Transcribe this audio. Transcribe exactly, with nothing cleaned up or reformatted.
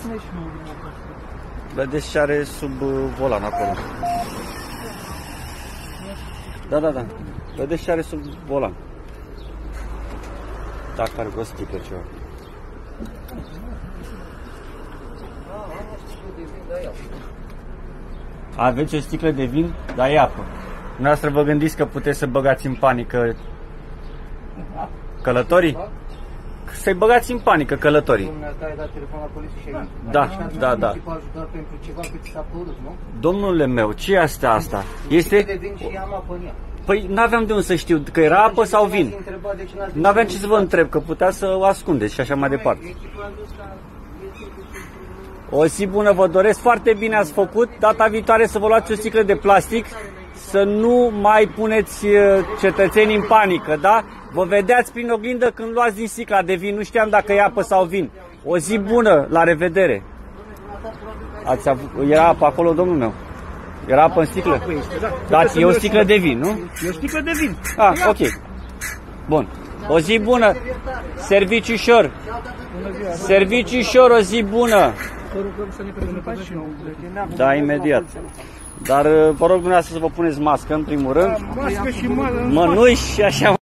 ține și nu. Vedeți ce are sub volan acolo. Da, da, da. Vedeți ce are sub volan. Dacă are o sticlă ceva. Aveți o sticlă de vin? Da, e apă. Dumneavoastră vă gândiți că puteți să băgați în panică călătorii? Să-i băgați în panică călătorii. Da, da, da. Domnule meu, ce este asta? Este... Păi n-aveam de unde să știu că era apă sau vin. N-aveam ce să vă întreb, că putea să o ascundeți și așa mai departe. O zi bună vă doresc, foarte bine ați făcut. Data viitoare să vă luați o sticlă de plastic, să nu mai puneți cetățenii în panică, da? Vă vedeați prin oglindă când luați din sticla de vin, nu știam dacă e apă sau vin. O zi bună, la revedere. Ați avut, era apă acolo, domnul meu? Era apă în sticlă? Da, e o sticlă de vin, nu? E o sticlă de vin. Ah, ok. Bun. O zi bună. Serviciu ușor. Serviciu ușor, o zi bună. Da, imediat. Dar vă rog dumneavoastră să vă puneți mască în primul rând. Mască și mănuși și așa.